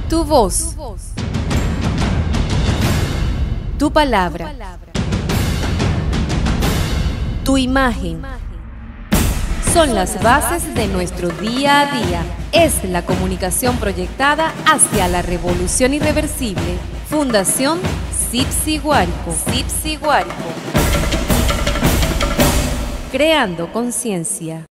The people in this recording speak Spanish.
Tu voz. Tu palabra. Tu imagen. Son las bases de nuestro día a día. Es la comunicación proyectada hacia la revolución irreversible. Fundación Sipsi Guárico. Sipsi Guárico. Creando conciencia.